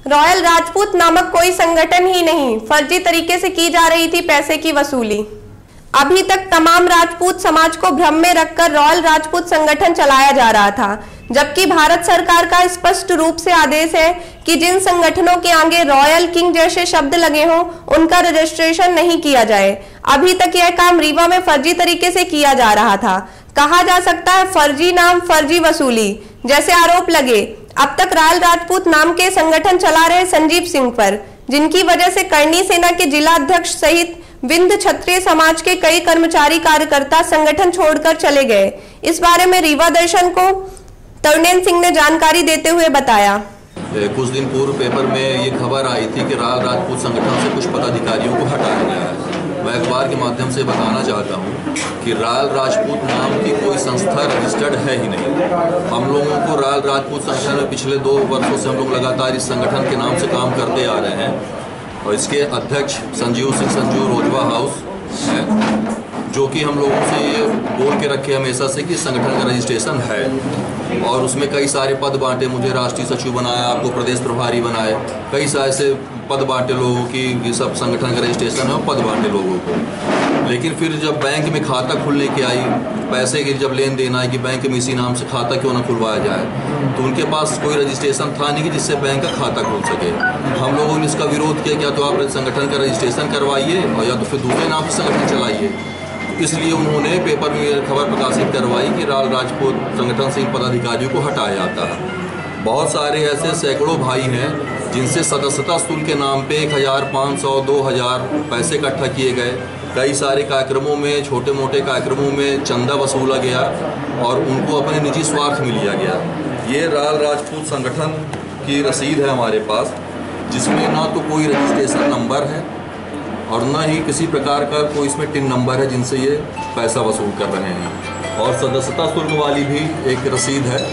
Royal Rajput नामक कोई संगठन ही नहीं, फर्जी तरीके से की जा रही थी पैसे की वसूली। अभी तक तमाम राजपूत समाज को भ्रम में रखकर रॉयल राजपूत संगठन चलाया जा रहा था, जबकि भारत सरकार का स्पष्ट रूप से आदेश है कि जिन संगठनों के आगे रॉयल किंग जैसे शब्द लगे हों उनका रजिस्ट्रेशन नहीं किया जाए। अभी तक यह काम रीवा में फर्जी तरीके से किया जा रहा था। कहा जा सकता है फर्जी नाम फर्जी वसूली जैसे आरोप लगे। अब तक रॉयल राजपूत नाम के संगठन चला रहे संजीव सिंह पर, जिनकी वजह से करणी सेना के जिला अध्यक्ष सहित विंध्य क्षत्रिय समाज के कई कर्मचारी कार्यकर्ता संगठन छोड़कर चले गए। इस बारे में रीवा दर्शन को तरुणेंद्र सिंह ने जानकारी देते हुए बताया। कुछ दिन पूर्व पेपर में ये खबर आई थी कि रॉयल राजपूत संगठन से कुछ पदाधिकारियों को हटाया गया है। मैं अखबार के माध्यम से बताना चाहता हूँ कि रॉयल राजपूत नाम की कोई संस्था रजिस्टर्ड है ही नहीं। हम लोगों को रॉयल राजपूत संगठन में पिछले 2 वर्षों से हम लोग लगातार इस संगठन के नाम से काम करते आ रहे हैं और इसके अध्यक्ष संजीव सिंह संजू रोजवा हाउस है, जो कि हम लोगों से ये बोल के रखे हमेशा से कि संगठन का रजिस्ट्रेशन है और उसमें कई सारे पद बांटे। मुझे राष्ट्रीय सचिव बनाया, आपको प्रदेश प्रभारी बनाए, कई सारे से पद बांटे लोगों की, ये सब संगठन का रजिस्ट्रेशन है और पद बांटे लोगों को। लेकिन फिर जब बैंक में खाता खुलने की आई, पैसे की जब लेन देन आई कि बैंक में इसी नाम से खाता क्यों ना खुलवाया जाए, तो उनके पास कोई रजिस्ट्रेशन था नहीं कि जिससे बैंक का खाता खुल सके। हम लोगों ने इसका विरोध किया कि या तो आप संगठन का रजिस्ट्रेशन करवाइए और या तो फिर दूसरे नाम से संगठन चलाइए। इसलिए उन्होंने पेपर में खबर प्रकाशित करवाई कि रॉयल राजपूत संगठन से इन पदाधिकारियों को हटाया जाता है। बहुत सारे ऐसे सैकड़ों भाई हैं जिनसे सदस्यता शुल्क के नाम पे 1,000, 500, 2,000 पैसे इकट्ठा किए गए। कई सारे कार्यक्रमों में, छोटे मोटे कार्यक्रमों में चंदा वसूला गया और उनको अपने निजी स्वार्थ में लिया गया। ये रॉयल राजपूत संगठन की रसीद है हमारे पास, जिसमें ना तो कोई रजिस्ट्रेशन नंबर है और न ही किसी प्रकार का कोई इसमें टिन नंबर है जिनसे ये पैसा वसूल कर रहे हैं। और सदस्यता शुल्क वाली भी एक रसीद है,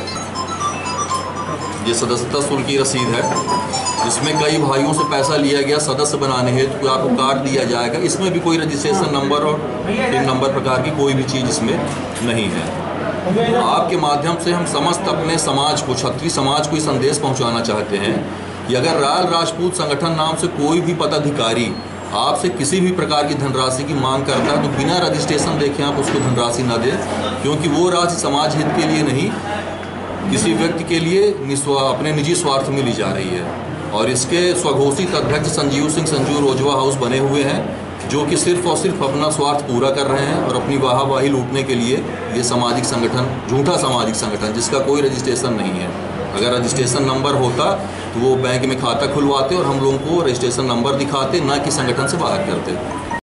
ये सदस्यता शुल्क की रसीद है, जिसमें कई भाइयों से पैसा लिया गया सदस्य बनाने हेतु, तो आपको कार्ड दिया जाएगा। इसमें भी कोई रजिस्ट्रेशन नंबर और टिन नंबर प्रकार की कोई भी चीज़ इसमें नहीं है। आपके माध्यम से हम समस्त अपने समाज को, क्षत्रिय समाज को ये संदेश पहुँचाना चाहते हैं कि अगर रॉयल राजपूत संगठन नाम से कोई भी पदाधिकारी आपसे किसी भी प्रकार की धनराशि की मांग करता है तो बिना रजिस्ट्रेशन देखे आप उसको धनराशि न दें, क्योंकि वो राशि समाज हित के लिए नहीं, किसी व्यक्ति के लिए अपने निजी स्वार्थ में ली जा रही है। और इसके स्वघोषित अध्यक्ष संजीव सिंह संजू रोजवा हाउस बने हुए हैं, जो कि सिर्फ और सिर्फ अपना स्वार्थ पूरा कर रहे हैं और अपनी वाहवाही लूटने के लिए ये सामाजिक संगठन, झूठा सामाजिक संगठन जिसका कोई रजिस्ट्रेशन नहीं है। अगर रजिस्ट्रेशन नंबर होता तो वो बैंक में खाता खुलवाते और हम लोगों को रजिस्ट्रेशन नंबर दिखाते, ना कि संगठन से बाहर करते।